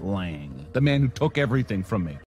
Lang, the man who took everything from me.